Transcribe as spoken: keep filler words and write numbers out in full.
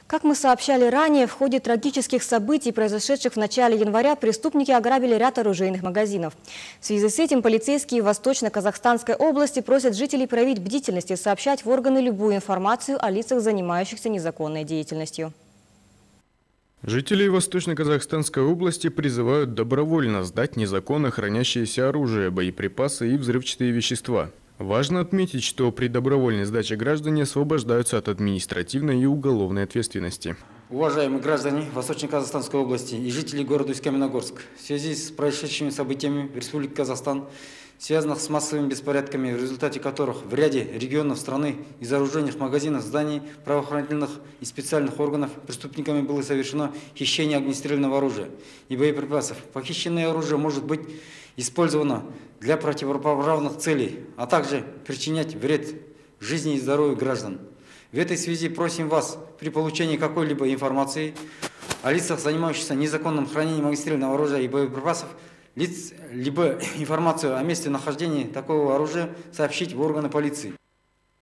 Как мы сообщали ранее, в ходе трагических событий, произошедших в начале января, преступники ограбили ряд оружейных магазинов. В связи с этим полицейские в Восточно-Казахстанской области просят жителей проявить бдительность и сообщать в органы любую информацию о лицах, занимающихся незаконной деятельностью. Жителей Восточно-Казахстанской области призывают добровольно сдать незаконно хранящееся оружие, боеприпасы и взрывчатые вещества. Важно отметить, что при добровольной сдаче граждане освобождаются от административной и уголовной ответственности. Уважаемые граждане Восточно-Казахстанской области и жители города Усть-Каменогорск, в связи с происшедшими событиями в Республике Казахстан, связанных с массовыми беспорядками, в результате которых в ряде регионов страны из оружейных магазинов, зданий, правоохранительных и специальных органов преступниками было совершено хищение огнестрельного оружия и боеприпасов. Похищенное оружие может быть использовано для противоправных целей, а также причинять вред жизни и здоровью граждан. В этой связи просим вас при получении какой-либо информации о лицах, занимающихся незаконным хранением огнестрельного оружия и боеприпасов, лиц, либо информацию о месте нахождения такого оружия сообщить в органы полиции.